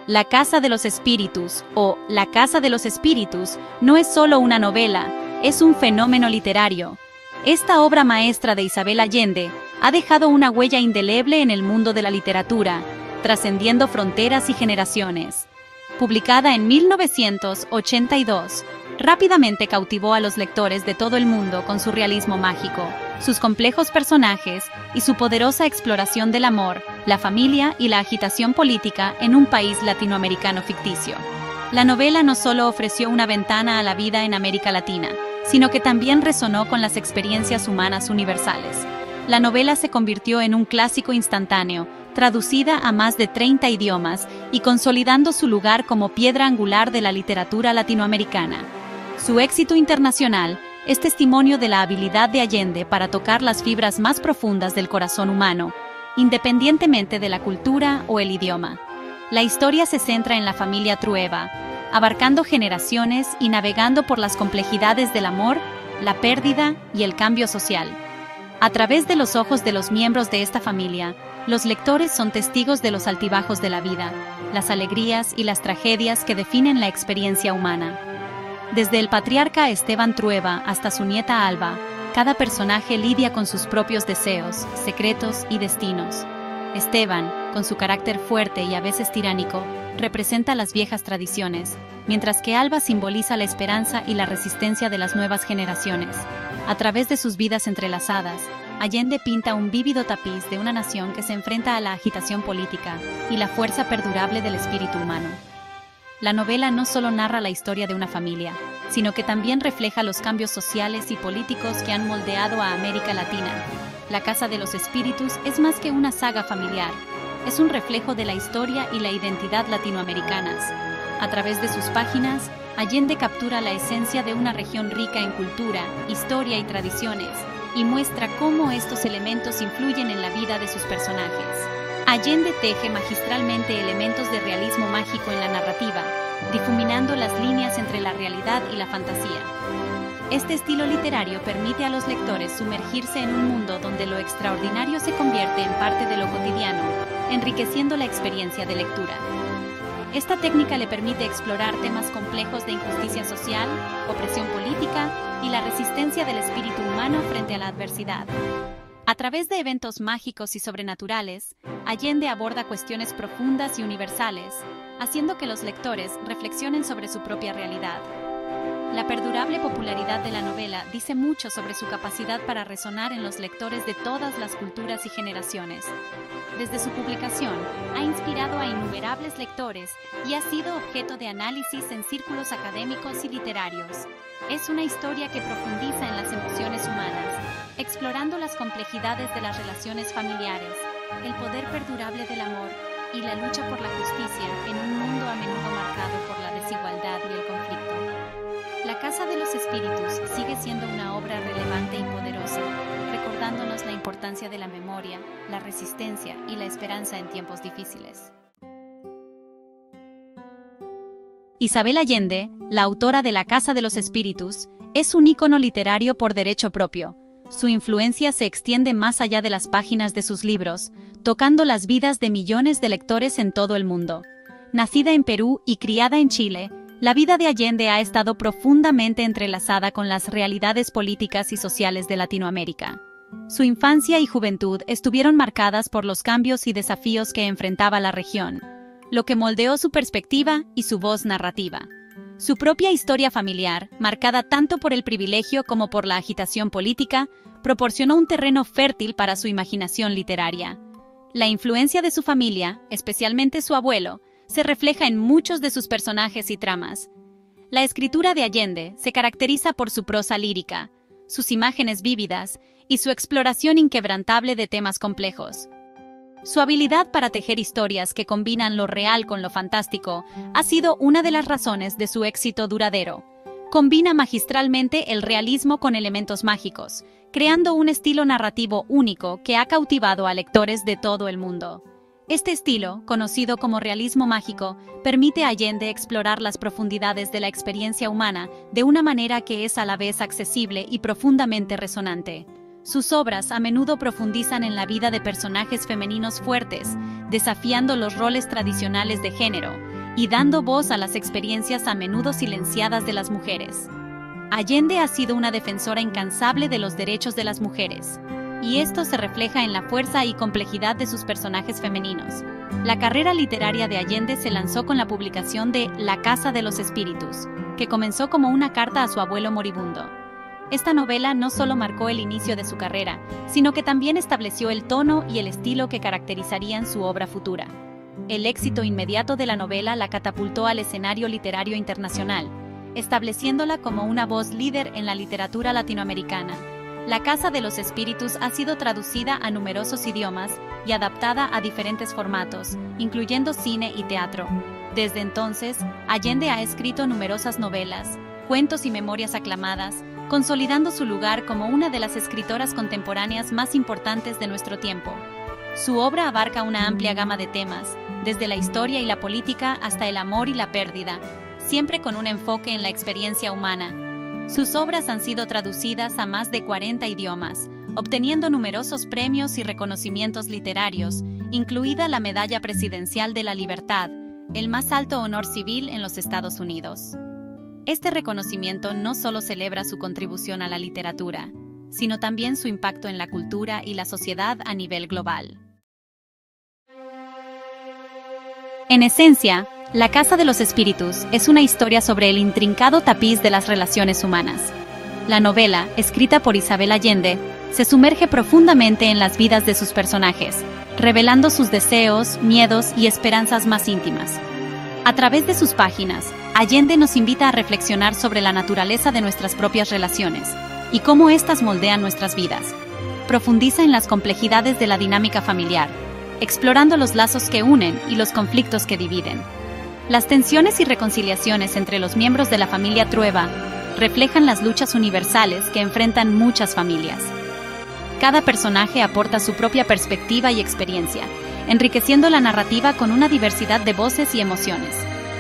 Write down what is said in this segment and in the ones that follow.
La Casa de los Espíritus o La Casa de los Espíritus no es solo una novela, es un fenómeno literario. Esta obra maestra de Isabel Allende ha dejado una huella indeleble en el mundo de la literatura, trascendiendo fronteras y generaciones. Publicada en 1982, rápidamente cautivó a los lectores de todo el mundo con su realismo mágico, sus complejos personajes y su poderosa exploración del amor, la familia y la agitación política en un país latinoamericano ficticio. La novela no solo ofreció una ventana a la vida en América Latina, sino que también resonó con las experiencias humanas universales. La novela se convirtió en un clásico instantáneo, traducida a más de 30 idiomas y consolidando su lugar como piedra angular de la literatura latinoamericana. Su éxito internacional es testimonio de la habilidad de Allende para tocar las fibras más profundas del corazón humano, independientemente de la cultura o el idioma. La historia se centra en la familia Trueba, abarcando generaciones y navegando por las complejidades del amor, la pérdida y el cambio social. A través de los ojos de los miembros de esta familia, los lectores son testigos de los altibajos de la vida, las alegrías y las tragedias que definen la experiencia humana. Desde el patriarca Esteban Trueba hasta su nieta Alba, cada personaje lidia con sus propios deseos, secretos y destinos. Esteban, con su carácter fuerte y a veces tiránico, representa las viejas tradiciones, mientras que Alba simboliza la esperanza y la resistencia de las nuevas generaciones. A través de sus vidas entrelazadas, Allende pinta un vívido tapiz de una nación que se enfrenta a la agitación política y la fuerza perdurable del espíritu humano. La novela no solo narra la historia de una familia, sino que también refleja los cambios sociales y políticos que han moldeado a América Latina. La Casa de los Espíritus es más que una saga familiar, es un reflejo de la historia y la identidad latinoamericanas. A través de sus páginas, Allende captura la esencia de una región rica en cultura, historia y tradiciones, y muestra cómo estos elementos influyen en la vida de sus personajes. Allende teje magistralmente elementos de realismo mágico en la narrativa, difuminando las líneas entre la realidad y la fantasía. Este estilo literario permite a los lectores sumergirse en un mundo donde lo extraordinario se convierte en parte de lo cotidiano, enriqueciendo la experiencia de lectura. Esta técnica le permite explorar temas complejos de injusticia social, opresión política y la resistencia del espíritu humano frente a la adversidad. A través de eventos mágicos y sobrenaturales, Allende aborda cuestiones profundas y universales, haciendo que los lectores reflexionen sobre su propia realidad. La perdurable popularidad de la novela dice mucho sobre su capacidad para resonar en los lectores de todas las culturas y generaciones. Desde su publicación, ha inspirado a innumerables lectores y ha sido objeto de análisis en círculos académicos y literarios. Es una historia que profundiza en las emociones humanas, explorando las complejidades de las relaciones familiares, el poder perdurable del amor y la lucha por la justicia en un mundo a menudo marcado por la desigualdad y el conflicto. La Casa de los Espíritus sigue siendo una obra relevante y poderosa, recordándonos la importancia de la memoria, la resistencia y la esperanza en tiempos difíciles. Isabel Allende, la autora de La Casa de los Espíritus, es un ícono literario por derecho propio. Su influencia se extiende más allá de las páginas de sus libros, tocando las vidas de millones de lectores en todo el mundo. Nacida en Perú y criada en Chile, la vida de Allende ha estado profundamente entrelazada con las realidades políticas y sociales de Latinoamérica. Su infancia y juventud estuvieron marcadas por los cambios y desafíos que enfrentaba la región, lo que moldeó su perspectiva y su voz narrativa. Su propia historia familiar, marcada tanto por el privilegio como por la agitación política, proporcionó un terreno fértil para su imaginación literaria. La influencia de su familia, especialmente su abuelo, se refleja en muchos de sus personajes y tramas. La escritura de Allende se caracteriza por su prosa lírica, sus imágenes vívidas y su exploración inquebrantable de temas complejos. Su habilidad para tejer historias que combinan lo real con lo fantástico ha sido una de las razones de su éxito duradero. Combina magistralmente el realismo con elementos mágicos, creando un estilo narrativo único que ha cautivado a lectores de todo el mundo. Este estilo, conocido como realismo mágico, permite a Allende explorar las profundidades de la experiencia humana de una manera que es a la vez accesible y profundamente resonante. Sus obras a menudo profundizan en la vida de personajes femeninos fuertes, desafiando los roles tradicionales de género, y dando voz a las experiencias a menudo silenciadas de las mujeres. Allende ha sido una defensora incansable de los derechos de las mujeres, y esto se refleja en la fuerza y complejidad de sus personajes femeninos. La carrera literaria de Allende se lanzó con la publicación de La Casa de los Espíritus, que comenzó como una carta a su abuelo moribundo. Esta novela no solo marcó el inicio de su carrera, sino que también estableció el tono y el estilo que caracterizarían su obra futura. El éxito inmediato de la novela la catapultó al escenario literario internacional, estableciéndola como una voz líder en la literatura latinoamericana. La Casa de los Espíritus ha sido traducida a numerosos idiomas y adaptada a diferentes formatos, incluyendo cine y teatro. Desde entonces, Allende ha escrito numerosas novelas, cuentos y memorias aclamadas, consolidando su lugar como una de las escritoras contemporáneas más importantes de nuestro tiempo. Su obra abarca una amplia gama de temas, desde la historia y la política hasta el amor y la pérdida, siempre con un enfoque en la experiencia humana. Sus obras han sido traducidas a más de 40 idiomas, obteniendo numerosos premios y reconocimientos literarios, incluida la Medalla Presidencial de la Libertad, el más alto honor civil en los Estados Unidos. Este reconocimiento no solo celebra su contribución a la literatura, sino también su impacto en la cultura y la sociedad a nivel global. En esencia, La Casa de los Espíritus es una historia sobre el intrincado tapiz de las relaciones humanas. La novela, escrita por Isabel Allende, se sumerge profundamente en las vidas de sus personajes, revelando sus deseos, miedos y esperanzas más íntimas. A través de sus páginas, Allende nos invita a reflexionar sobre la naturaleza de nuestras propias relaciones y cómo éstas moldean nuestras vidas. Profundiza en las complejidades de la dinámica familiar, explorando los lazos que unen y los conflictos que dividen. Las tensiones y reconciliaciones entre los miembros de la familia Trueba reflejan las luchas universales que enfrentan muchas familias. Cada personaje aporta su propia perspectiva y experiencia, enriqueciendo la narrativa con una diversidad de voces y emociones.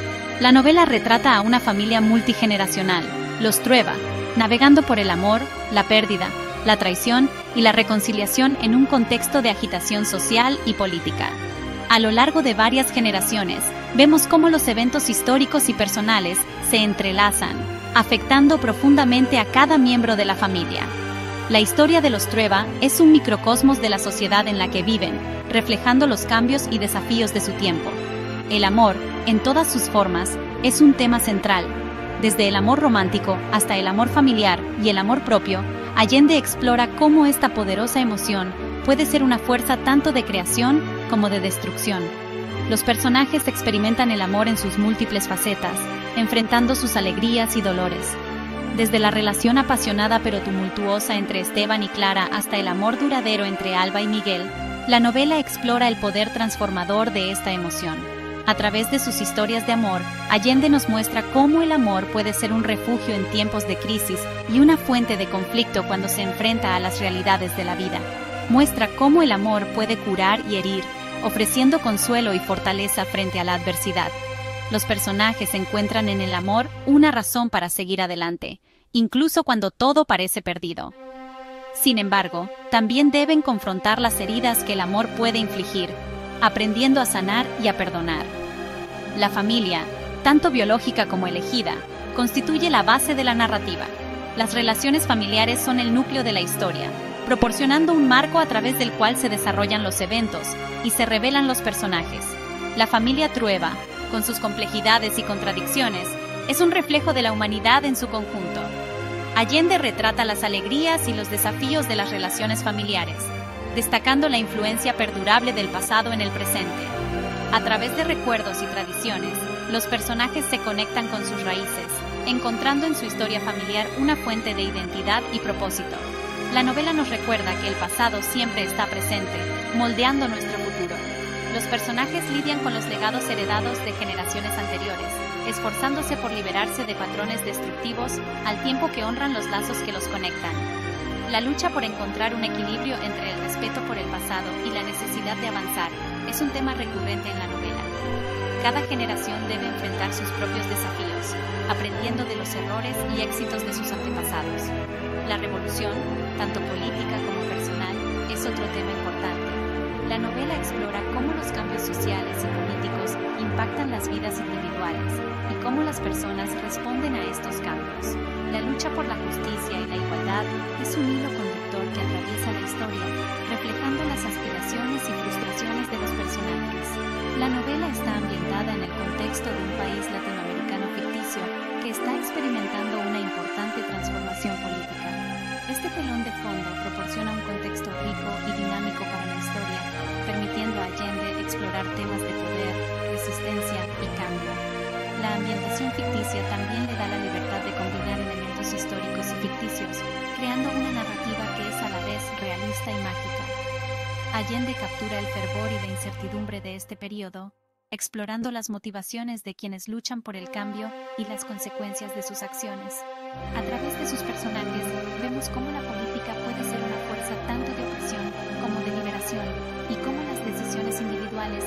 La novela retrata a una familia multigeneracional, los Trueba, navegando por el amor, la pérdida, la traición y la reconciliación en un contexto de agitación social y política. A lo largo de varias generaciones, vemos cómo los eventos históricos y personales se entrelazan, afectando profundamente a cada miembro de la familia. La historia de los Trueba es un microcosmos de la sociedad en la que viven, reflejando los cambios y desafíos de su tiempo. El amor, en todas sus formas, es un tema central. Desde el amor romántico hasta el amor familiar y el amor propio, Allende explora cómo esta poderosa emoción puede ser una fuerza tanto de creación como de destrucción. Los personajes experimentan el amor en sus múltiples facetas, enfrentando sus alegrías y dolores. Desde la relación apasionada pero tumultuosa entre Esteban y Clara hasta el amor duradero entre Alba y Miguel, la novela explora el poder transformador de esta emoción. A través de sus historias de amor, Allende nos muestra cómo el amor puede ser un refugio en tiempos de crisis y una fuente de conflicto cuando se enfrenta a las realidades de la vida. Muestra cómo el amor puede curar y herir, ofreciendo consuelo y fortaleza frente a la adversidad. Los personajes encuentran en el amor una razón para seguir adelante, incluso cuando todo parece perdido. Sin embargo, también deben confrontar las heridas que el amor puede infligir, aprendiendo a sanar y a perdonar. La familia, tanto biológica como elegida, constituye la base de la narrativa. Las relaciones familiares son el núcleo de la historia, proporcionando un marco a través del cual se desarrollan los eventos y se revelan los personajes. La familia Trueba, con sus complejidades y contradicciones, es un reflejo de la humanidad en su conjunto. Allende retrata las alegrías y los desafíos de las relaciones familiares, destacando la influencia perdurable del pasado en el presente. A través de recuerdos y tradiciones, los personajes se conectan con sus raíces, encontrando en su historia familiar una fuente de identidad y propósito. La novela nos recuerda que el pasado siempre está presente, moldeando nuestro futuro. Los personajes lidian con los legados heredados de generaciones anteriores, esforzándose por liberarse de patrones destructivos al tiempo que honran los lazos que los conectan. La lucha por encontrar un equilibrio entre el respeto por el pasado y la necesidad de avanzar es un tema recurrente en la novela. Cada generación debe enfrentar sus propios desafíos, aprendiendo de los errores y éxitos de sus antepasados. La revolución, tanto política como personal, es otro tema importante. La novela explora cómo los cambios sociales y políticos impactan las vidas individuales cómo las personas responden a estos cambios. La lucha por la justicia y la igualdad es un hilo conductor que atraviesa la historia, reflejando las aspiraciones y frustraciones de los personajes. La novela está ambientada en el contexto de un país latinoamericano ficticio que está experimentando una importante transformación política. Este telón de fondo proporciona un contexto rico y dinámico para la historia, permitiendo a Allende explorar temas de poder, resistencia y cambio. La ambientación ficticia también le da la libertad de combinar elementos históricos y ficticios, creando una narrativa que es a la vez realista y mágica. Allende captura el fervor y la incertidumbre de este periodo, explorando las motivaciones de quienes luchan por el cambio y las consecuencias de sus acciones. A través de sus personajes, vemos cómo la política puede ser una fuerza tanto de opresión como de liberación, y cómo las decisiones individuales